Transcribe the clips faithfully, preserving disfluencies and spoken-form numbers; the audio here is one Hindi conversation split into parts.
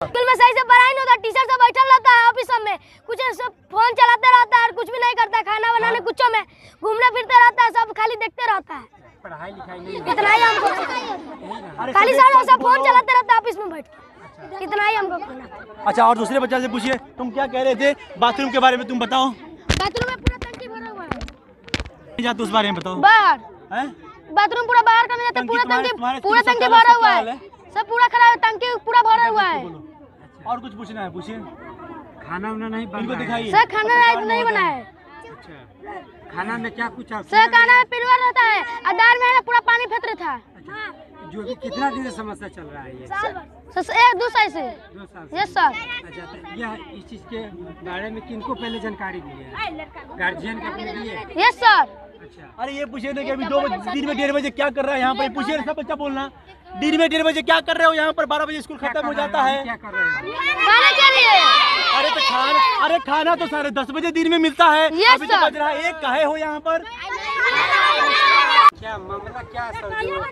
स्कूल में सही से पढ़ाई नहीं होता, टीचर सब बैठा रहता है ऑफिस में, कुछ सब फोन चलाते रहता है, कुछ भी नहीं करता, खाना बनाने कुछ में घूमने फिरते रहता है, सब खाली देखते रहता है। पढ़ाई लिखाई नहीं इतना ही हमको खाली सारा सब फोन चलाते रहता है ऑफिस में बैठ के, इतना ही हमको खाना। अच्छा, और दूसरे बच्चे से पूछिए, तुम क्या कह रहे थे बाथरूम के बारे में, तुम बताओ। बाथरूम में पूरा टंकी भरा हुआ है, नहीं जाते उस बारे में बताओ। बाहर हैं? बाथरूम पूरा बाहर करने जाते, पूरा तुम्हारे- टंकी तुम्हारे पूरा स्कूल टंकी का भरा क्या हुआ हाल है, है? सब पूरा खराब है, टंकी पूरा भरा हुआ है। और कुछ पूछना है पूछिए। खाना वाना नहीं बन इनको रहा है। दिखाइए। सर खाना रात नहीं बना है, अच्छा, खाना में क्या कुछ आप सर खाना में पिलवा रहता है और दाल में है ना पूरा पानी फेंक रहा था। जो कि कितना दिन से समस्या चल रहा है ये? सर एक दो साल से। दो साल से। Yes sir. अच्छा, तो यह इस चीज के बारे में किनको पहले जानकारी दी है? गार्जियन को अपने दी है? Yes sir. अच्छा, अरे ये पूछिए ना कि अभी दो बजे दिन में डेढ़ बजे क्या कर रहा है यहाँ पर, पूछिए सब बच्चा बोलना। दिन में डेढ़ बजे क्या कर रहे हो यहाँ पर, बारह बजे स्कूल खत्म हो जाता है। क्या कर रहे हैं? खाना के लिए। अरे तो खाना, अरे खाना तो साढ़े दस बजे दिन में मिलता है, Yes, अभी तो sir. बज रहा है एक, काहे हो यहाँ पर? क्या मामला क्या है सर? जो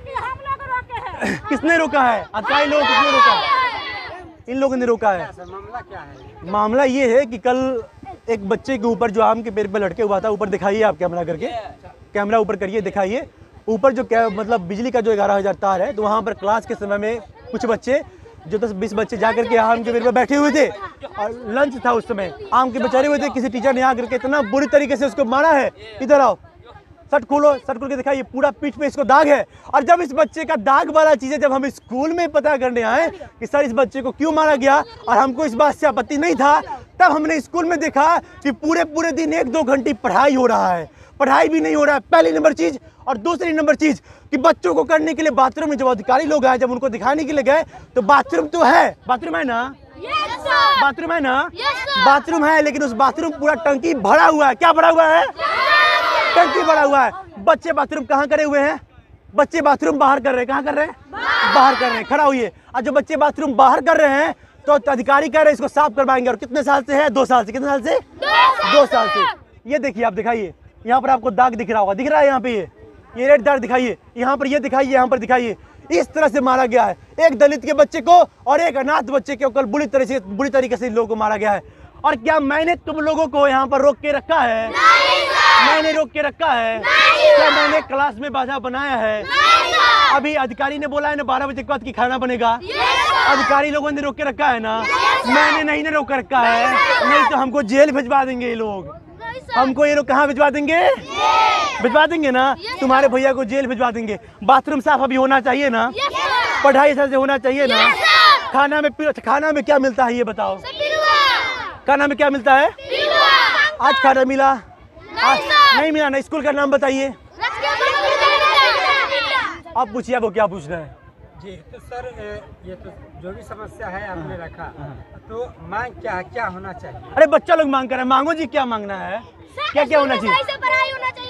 किसने रोका है? अकाई लोग किसने रोका है? इन लोगों ने रोका है। सर मामला क्या है? मामला ये है कि कल एक बच्चे के ऊपर जो आम के पेड़ पे लटके हुआ था, ऊपर दिखाइए आप कैमरा करके, कैमरा ऊपर करिए, दिखाइए ऊपर जो क्या मतलब बिजली का जो ग्यारह हजार तार है, तो वहाँ पर क्लास के समय में कुछ बच्चे जो दस बीस बच्चे जाकर के आम के पेड़ पे बैठे हुए थे और लंच था उस समय, आम के बेचारे हुए थे, किसी टीचर ने आकर के इतना बुरी तरीके से उसको मारा है। इधर आओ, शर्ट खोलो, शर्ट खोल के दिखाइए, पूरा पीठ पे इसको दाग है। और जब इस बच्चे का दाग वाला चीज़ है, जब हम स्कूल में पता करने आए कि सर इस बच्चे को क्यों मारा गया और हमको इस बात से आपत्ति नहीं था, तब हमने स्कूल में देखा कि पूरे पूरे दिन एक दो घंटे पढ़ाई हो रहा है, पढ़ाई भी नहीं हो रहा है, पहली नंबर चीज़। और दूसरी नंबर चीज़ कि बच्चों को करने के लिए बाथरूम में जब अधिकारी लोग आए, जब उनको दिखाने के लिए गए तो बाथरूम तो है, बाथरूम है ना, बाथरूम है ना, बाथरूम है, लेकिन उस बाथरूम पूरा टंकी भरा हुआ है। क्या भरा हुआ है? टंकी भरा हुआ है। बच्चे बाथरूम कहाँ करे हुए हैं? बच्चे बाथरूम बाहर कर रहे हैं। कहाँ कर रहे हैं? बाहर कर रहे हैं। खड़ा हुई है। और जो बच्चे बाथरूम बाहर कर रहे हैं तो अधिकारी कह रहे हैं इसको साफ करवाएंगे। और कितने साल से है? दो साल से। कितने साल से? दो साल से। ये देखिए, आप दिखाइए, यहाँ पर आपको दाग दिख रहा होगा, दिख रहा है यहाँ पे, ये ये रेड दाग दिखाइए, यहाँ पर ये दिखाइए, यहाँ पर दिखाइए। इस तरह से मारा गया है एक दलित के बच्चे को और एक अनाथ बच्चे को कल बुरी तरह से बुरी तरीके से लोगों को मारा गया है। और क्या मैंने तुम लोगों को यहाँ पर रोक के रखा है? मैंने रोक के रखा है? क्या मैंने क्लास में बाधा बनाया है? अभी अधिकारी ने बोला है ना बारह बजे के बाद की खाना बनेगा, अधिकारी लोगों ने रोक के रखा है ना, मैंने नहीं ना रोक रखा है, नहीं तो हमको जेल भिजवा देंगे ये लोग। हमको ये लोग कहाँ भिजवा देंगे? भिजवा देंगे ना, तुम्हारे भैया को जेल भिजवा देंगे। बाथरूम साफ अभी होना चाहिए ना, पढ़ाई सही से होना चाहिए ना, खाना में खाना में क्या मिलता है ये बताओ? खाना में क्या मिलता है? आज खाना मिला? आज नहीं मिला ना। स्कूल का नाम बताइए। आप पूछिए, आपको क्या पूछना है? जी तो सर, ये तो जो भी समस्या है आपने रखा, तो मांग क्या क्या होना चाहिए? अरे बच्चा लोग मांग कर रहे हैं, मांगो जी, क्या मांगना है? क्या क्या होना चाहिए? पढ़ाई होना चाहिए।